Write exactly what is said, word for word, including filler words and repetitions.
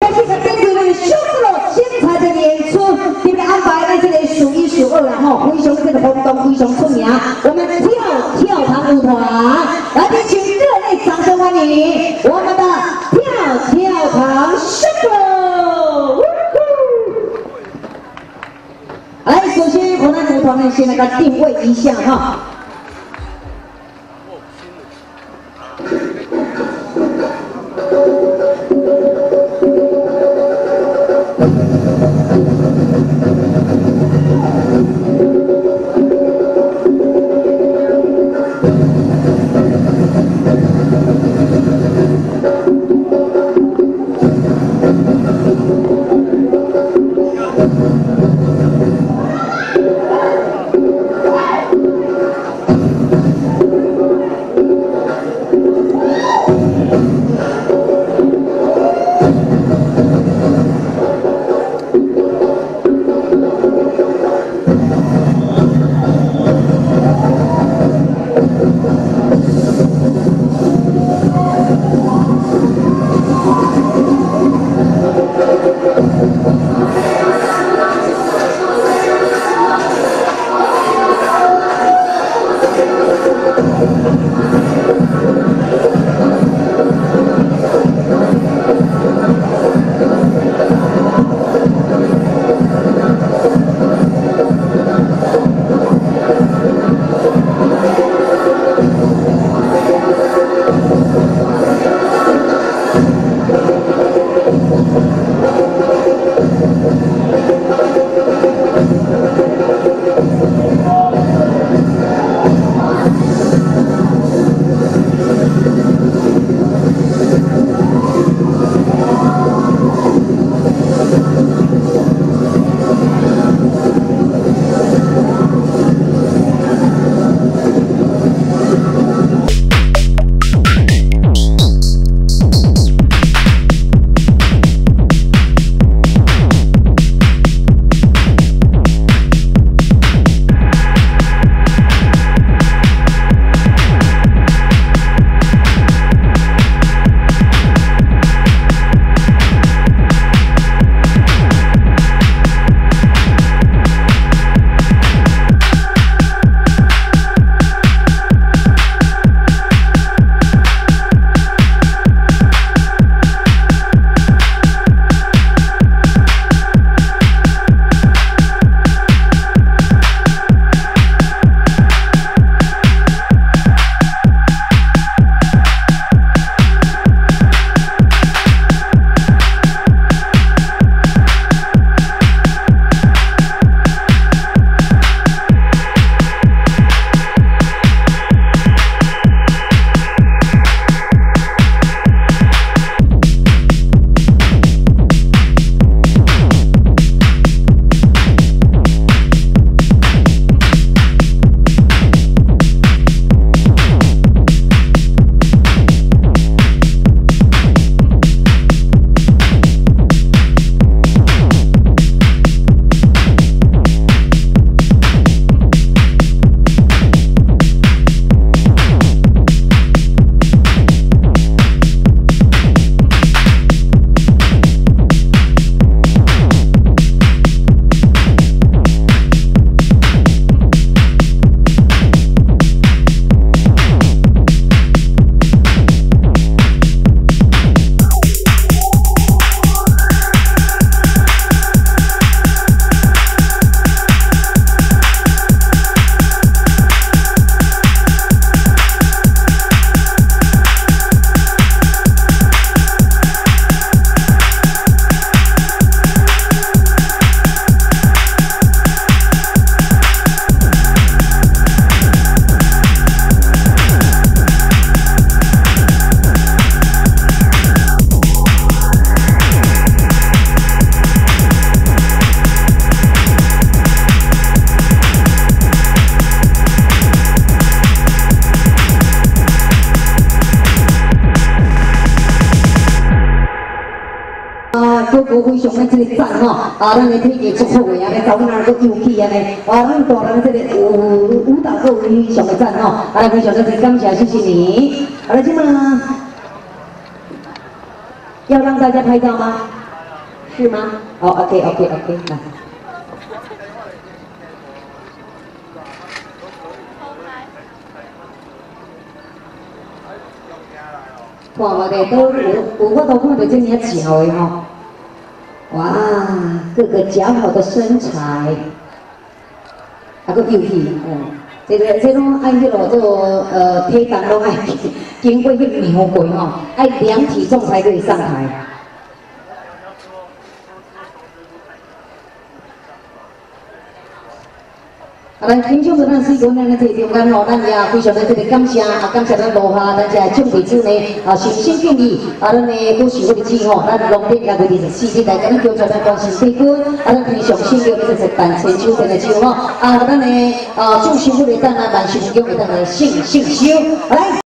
感谢咱这几位秀乐精彩的演出，你们的安排在这里数一数二了哈，非常这个轰动，非常出名。我们跳跳糖舞团，来宾请热烈掌声欢迎我们的跳跳糖秀乐。来，首先我们舞团呢先来个定位一下哈。 各国非常的这个赞吼，啊，咱的体格足好的，安尼走哪个有气安尼，啊，咱大人这个有舞蹈各位非常的赞吼，啊，非常的感谢，谢谢你。好了，今晚要让大家拍照吗？ 是吗？哦 ，OK OK OK， 来。看我哋都有有法度看到这么巧的吼，哇，各个姣好的身材，啊个幼气，嗯，这个这种按迄落做呃体重拢爱经过去描过吼，爱量体重才可以上台。 啊，咱欣赏着咱水军咱咧摕中间吼，咱也非常的这个感谢，啊感谢咱罗下咱这种弟子呢，啊诚心敬意，啊咱呢古时日子吼，咱农历廿月二十四日来跟咱叫出咱关心水军，啊咱平常心叫这是办千手真的手吼，啊咱呢啊祝幸福的等来万事如意的等来信信修，来。